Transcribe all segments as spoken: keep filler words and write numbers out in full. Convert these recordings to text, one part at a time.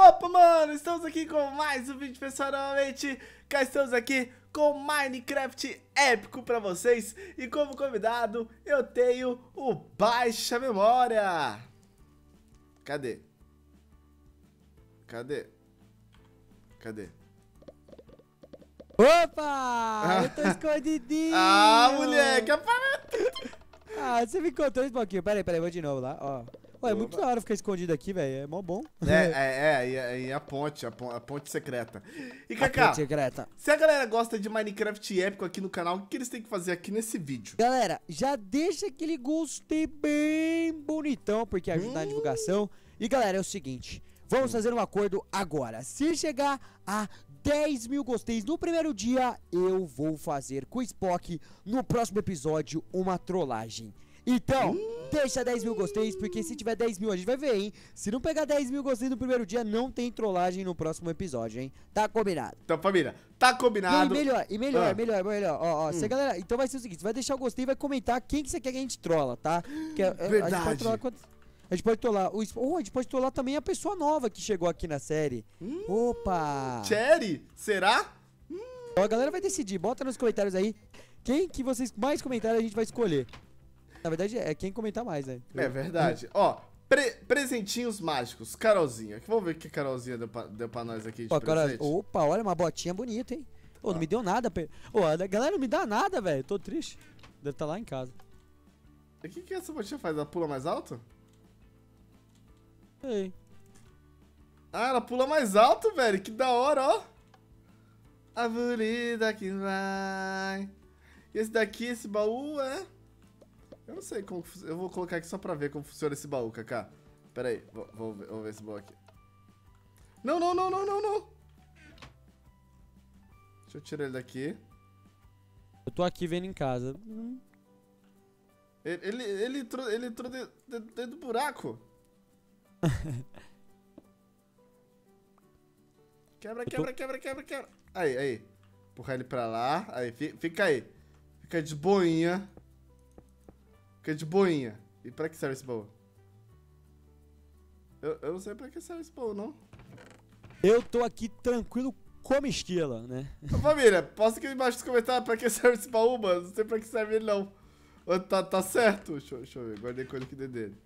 Opa, mano, estamos aqui com mais um vídeo, pessoal. Novamente, cá estamos aqui com Minecraft épico pra vocês. E como convidado, eu tenho o Baixa Memória. Cadê? Cadê? Cadê? Opa! Eu tô escondidinho! Ah, moleque, aparece! Ah, você me encontrou um pouquinho. Pera aí, pera aí, vou de novo lá, ó. Ué, é muito da hora ficar escondido aqui, velho. É mó bom. É, é, é, e a, a ponte, a ponte, a ponte secreta. E Kaká, ponte secreta. Se a galera gosta de Minecraft épico aqui no canal, o que eles têm que fazer aqui nesse vídeo? Galera, já deixa aquele gostei bem bonitão, porque ajuda hum. na divulgação. E galera, é o seguinte, vamos fazer um acordo agora. Se chegar a dez mil gosteis no primeiro dia, eu vou fazer com o Spock no próximo episódio uma trollagem. Então, hum. deixa dez mil gosteis, porque se tiver dez mil a gente vai ver, hein? Se não pegar dez mil gosteis no primeiro dia, não tem trollagem no próximo episódio, hein? Tá combinado. Então, família, tá combinado. E melhor, e melhor, ah. melhor, melhor. Ó, ó, hum. se a galera, então vai ser o seguinte, você vai deixar o gostei e vai comentar quem que você quer que a gente trola, tá? Porque Verdade. A gente pode trollar quantos... A gente pode trollar o... oh, a gente pode trollar também a pessoa nova que chegou aqui na série. Hum. Opa! Cherry? Será? Hum. Então, a galera vai decidir, bota nos comentários aí quem que vocês mais comentarem a gente vai escolher. Na verdade, é quem comentar mais, né? É verdade. Ó, pre presentinhos mágicos. Carolzinha. Vamos ver o que a Carolzinha deu pra, deu pra nós aqui de Ó, presente. Carol... Opa, olha, uma botinha bonita, hein? Ô, não me deu nada. Pe... Ô, a galera não me dá nada, velho. Tô triste. Deve estar lá em casa. E o que que essa botinha faz? Ela pula mais alto? Ei. Ah, ela pula mais alto, velho. Que da hora, ó. A bonita que vai. E esse daqui, esse baú é... Eu não sei como... Eu vou colocar aqui só pra ver como funciona esse baú, Kaká. Pera aí, vou, vou, ver, vou ver esse baú aqui. Não, não, não, não, não, não. Deixa eu tirar ele daqui. Eu tô aqui vendo em casa. Hum. Ele, ele, ele entrou, ele entrou dentro, dentro do buraco. Quebra, quebra, tô... quebra, quebra, quebra. Aí, aí. Empurrar ele pra lá. Aí, fica aí. Fica de boinha. Fica de boinha. E pra que serve esse baú? Eu, eu não sei pra que serve esse baú, não. Eu tô aqui tranquilo como esquila, né? Ô, família, posta aqui embaixo nos comentários pra que serve esse baú, mano. Não sei pra que serve ele, não. Tá, tá certo? Deixa, deixa eu ver. Guardei coisa aqui dentro dele.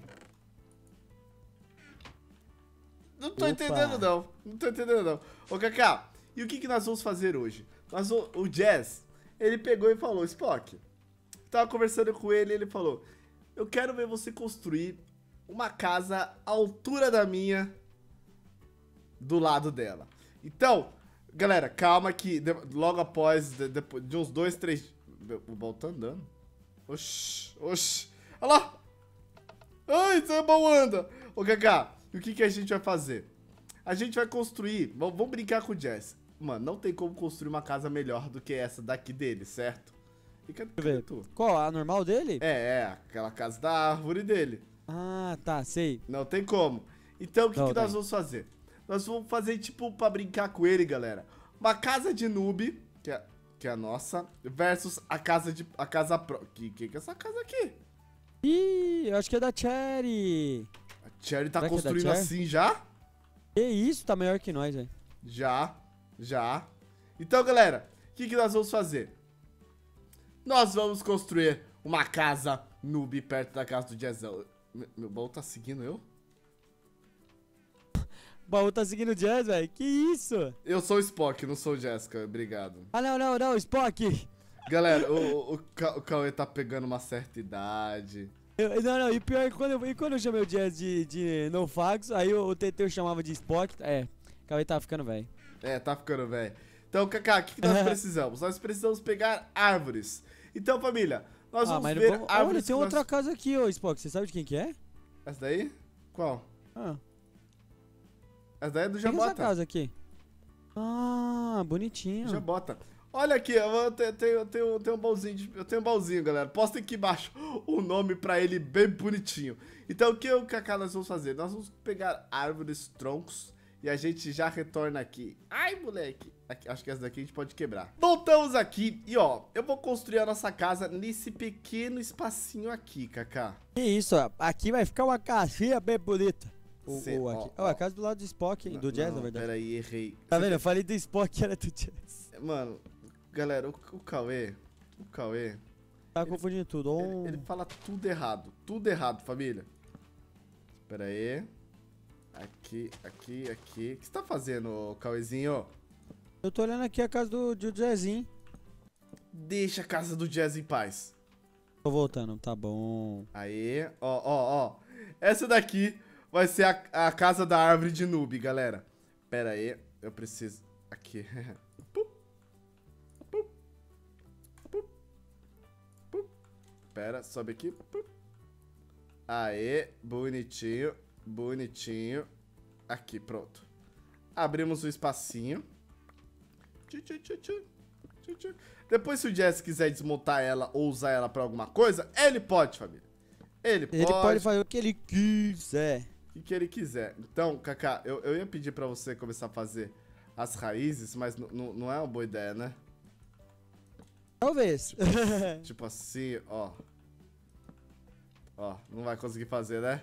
Não tô Opa. entendendo, não. Não tô entendendo, não. Ô, Kaká, e o que que nós vamos fazer hoje? Nós, o, o Jazz, ele pegou e falou, Spock... Tava conversando com ele e ele falou, eu quero ver você construir uma casa à altura da minha do lado dela. Então, galera, calma que de, logo após, de, de, de uns dois, três... O baú tá andando. Oxi, oxi. Olha lá. Ai, esse baú anda. Ô, Kaká, e o que que a gente vai fazer? A gente vai construir, vamos, vamos brincar com o Jazz. Mano, não tem como construir uma casa melhor do que essa daqui dele, certo? E cadê, cadê tu? Qual? A normal dele? É, é, aquela casa da árvore dele. Ah, tá, sei. Não tem como. Então, o que, não, que nós vamos fazer? Nós vamos fazer, tipo, pra brincar com ele, galera. Uma casa de noob, que é, que é a nossa, versus a casa de... A casa pro... Que, que que é essa casa aqui? Ih, eu acho que é da Cherry. A Cherry tá Será construindo é assim já? Que isso, tá maior que nós, velho. Já, já. Então, galera, o que, que nós vamos fazer? Nós vamos construir uma casa noob perto da casa do Jazzão. Meu, meu baú tá seguindo eu? O baú tá seguindo o Jazz, velho? Que isso? Eu sou o Spock, não sou o Jessica, obrigado. Ah, não, não, não, Spock. Galera, o, o, o Cauê tá pegando uma certa idade. Eu, não, não, e pior é que quando eu, e quando eu chamei o Jazz de, de NoFagos, aí o, o T T eu chamava de Spock. É, o Cauê tá ficando velho. É, tá ficando velho. Então, Kaká, o que, que nós precisamos? Nós precisamos pegar árvores. Então, família, nós ah, vamos ver vamos... árvores. Olha, tem outra nós... casa aqui, ô Spock. Você sabe de quem que é? Essa daí? Qual? Ah. Essa daí é do Quem Jabota. É essa casa aqui? Ah, bonitinho. Jabota. Olha aqui, eu tenho, tenho, tenho, tenho um baúzinho, de, eu tenho um baúzinho, galera. Posta aqui embaixo o nome pra ele bem bonitinho. Então, o que o Kaká nós vamos fazer? Nós vamos pegar árvores, troncos, e a gente já retorna aqui. Ai, moleque. Aqui, acho que essa daqui a gente pode quebrar. Voltamos aqui e, ó, eu vou construir a nossa casa nesse pequeno espacinho aqui, Kaká. Que isso, ó. Aqui vai ficar uma casinha bem bonita. Ou, Cê, ou ó, aqui. Ó, ó. a casa do lado do Spock, hein? Do Jazz, não, na verdade. Pera aí, errei. Tá Cê vendo? Eu falei do Spock que era do Jazz. tem- Mano, galera, o, o Cauê, o Cauê, Tá confundindo tudo. ele, Oh. ele fala tudo errado. Tudo errado, família. Pera aí. Aqui, aqui, aqui. O que você tá fazendo, Cauêzinho? Eu tô olhando aqui a casa do, do Jazzinho. Deixa a casa do Jazz em paz. Tô voltando, tá bom. Aí, ó, ó, ó. Essa daqui vai ser a, a casa da árvore de noob, galera. Pera aí, eu preciso... Aqui. Pup. Pup. Pup. Pup. Pera, sobe aqui. Pup. Aê, bonitinho, bonitinho. Aqui, pronto. Abrimos o espacinho. Tchu, tchu, tchu, tchu. Tchu, tchu. Depois, se o Jazz quiser desmontar ela ou usar ela pra alguma coisa, ele pode, família. Ele pode. Ele pode fazer o que ele quiser. O que ele quiser. Então, Kaká, eu, eu ia pedir pra você começar a fazer as raízes, mas n- n- não é uma boa ideia, né? Talvez. Tipo assim, ó. Ó, não vai conseguir fazer, né?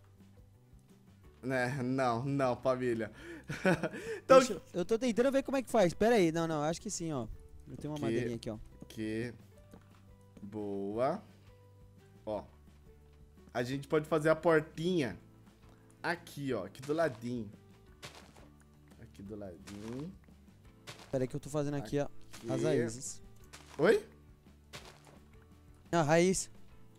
Né? Não, não, família. Então, Deixa eu- eu tô tentando ver como é que faz. Pera aí. Não, não, acho que sim, ó. Eu tenho uma Que- madeirinha aqui, ó. que boa. Ó. A gente pode fazer a portinha aqui, ó. Aqui do ladinho. Aqui do ladinho. Pera aí que eu tô fazendo aqui, ó. Aqui. As raízes. Oi? A raiz.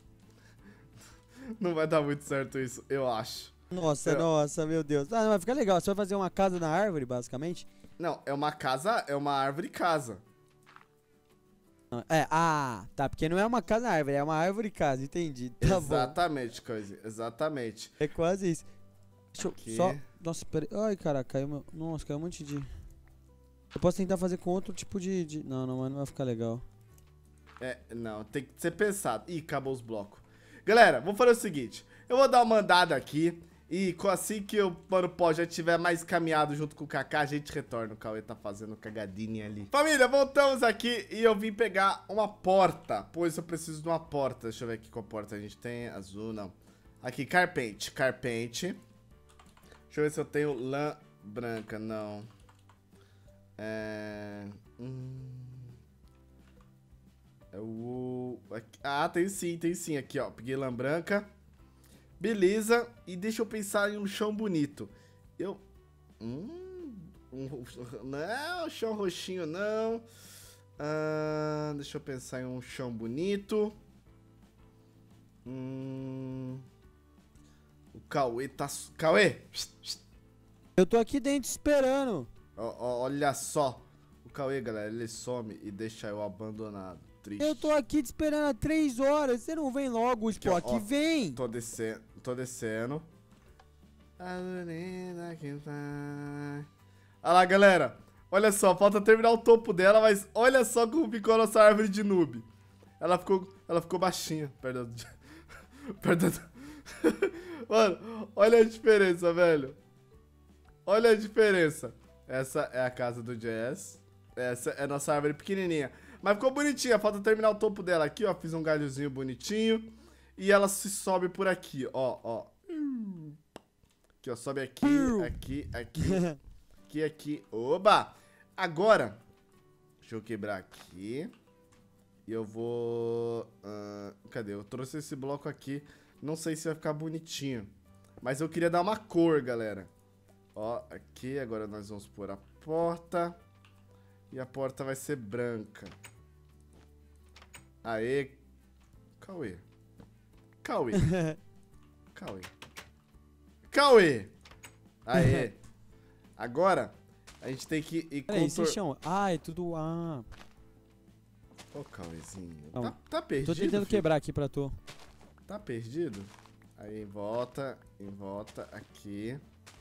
Não vai dar muito certo isso, eu acho. Nossa, Eu- nossa, meu Deus. Ah, não, vai ficar legal. Você vai fazer uma casa na árvore, basicamente? Não, é uma casa, é uma árvore casa. Não, É, ah, tá. Porque não é uma casa na árvore, é uma árvore casa. Entendi. Tá bom. Exatamente, coisa. Exatamente. É quase isso. Deixa eu Aqui. só... Nossa, pera aí. Ai, cara, caiu meu... Nossa, caiu um monte de... Eu posso tentar fazer com outro tipo de... de... Não, não, mas não vai ficar legal. É, não, tem que ser pensado. Ih, acabou os blocos. Galera, vamos fazer o seguinte. Eu vou dar uma andada aqui. E co- assim que o Mano Pó já tiver mais caminhado junto com o Kaká, a gente retorna. O Cauê tá fazendo cagadinha ali. Família, voltamos aqui e eu vim pegar uma porta. Pois eu preciso de uma porta. Deixa eu ver aqui qual porta a gente tem. Azul, não. Aqui, carpente. Carpente. Deixa eu ver se eu tenho lã branca. Não. É... Hum... É o... aqui- Ah, tem sim, tem sim. Aqui, ó. Peguei lã branca. Beleza. E deixa eu pensar em um chão bonito. Eu... Hum... Um... Não, chão roxinho não. Ah, deixa eu pensar em um chão bonito. Hum... O Cauê tá... su- Cauê! Eu tô aqui dentro esperando. Ó, ó, olha só. O Cauê, galera, ele some e deixa eu abandonado. Triste. Eu tô aqui te esperando há três horas. Você não vem logo, Spock. ó, ó. Vem. Tô descendo, tô descendo. Olha lá, galera. Olha só, falta terminar o topo dela, mas olha só como ficou a nossa árvore de noob. Ela ficou, ela ficou baixinha. Perdão. Perdão. Mano, olha a diferença, velho. Olha a diferença. Essa é a casa do Jazz. Essa é a nossa árvore pequenininha. Mas ficou bonitinha, falta terminar o topo dela aqui, ó. Fiz um galhozinho bonitinho. E ela se sobe por aqui, ó, ó. Aqui, ó, sobe aqui, aqui, aqui, aqui, aqui. Oba! Agora, deixa eu quebrar aqui. E eu vou... ah, cadê? Eu trouxe esse bloco aqui. Não sei se vai ficar bonitinho. Mas eu queria dar uma cor, galera. Ó, aqui, agora nós vamos pôr a porta. E a porta vai ser branca. Aê. Cauê. Cauê. Cauê. Cauê. Aê. Agora, a gente tem que ir Peraí, esse contor... chão. Ah, é tudo... Ah. Ô, Cauêzinho. Não. Tá, tá perdido, Tô tentando filho? quebrar aqui pra tu. Tá perdido? Aí, em volta, em volta, aqui.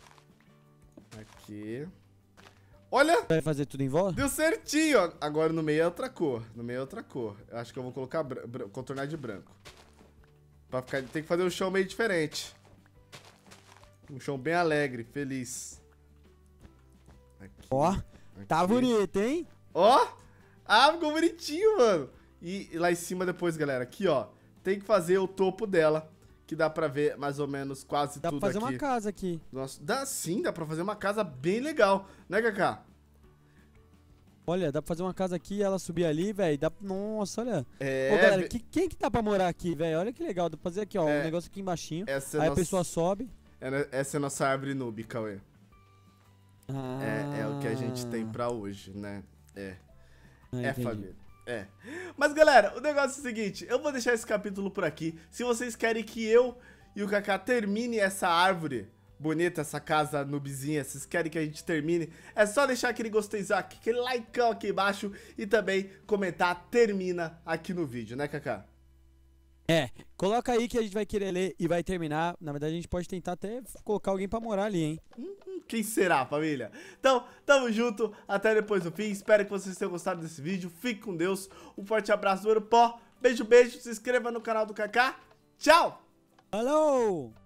Aqui. Olha! Vai fazer tudo em volta? Deu certinho! ó. Agora no meio é outra cor. No meio é outra cor. Eu acho que eu vou colocar bran- bran- contornar de branco. Pra ficar... Tem que fazer um chão meio diferente. Um chão bem alegre, feliz. Aqui, Ó, tá aqui. bonito, hein? Ó! Ah, ficou bonitinho, mano. E, e lá em cima depois, galera, aqui, ó. Tem que fazer o topo dela. que dá pra ver mais ou menos quase Dá tudo pra fazer aqui. uma casa aqui. Nossa, dá sim, dá pra fazer uma casa bem legal, né, Kaká? Olha, dá pra fazer uma casa aqui e ela subir ali, velho. Dá... Nossa, olha. É, Ô, galera, be- que- quem que dá pra morar aqui, velho? Olha que legal. Dá pra fazer aqui, ó. É, Um negócio aqui embaixinho. essa é Aí nossa- a pessoa sobe. é- essa é a nossa árvore noob, Cauê. Ah, É, é o que a gente tem pra hoje, né? É. ah, É, entendi. família. É. Mas, galera, o negócio é o seguinte. Eu vou deixar esse capítulo por aqui. Se vocês querem que eu e o Kaká termine essa árvore bonita, essa casa noobzinha, vocês querem que a gente termine, é só deixar aquele gosteizinho aqui, aquele likeão aqui embaixo e também comentar termina aqui no vídeo, né, Kaká? É, coloca aí que a gente vai querer ler e vai terminar. Na verdade, a gente pode tentar até colocar alguém pra morar ali, hein? Quem será, família? Então, tamo junto, até depois do fim. Espero que vocês tenham gostado desse vídeo. Fique com Deus. Um forte abraço do Europó. Beijo, beijo. Se inscreva no canal do Kaká. Tchau! Falou!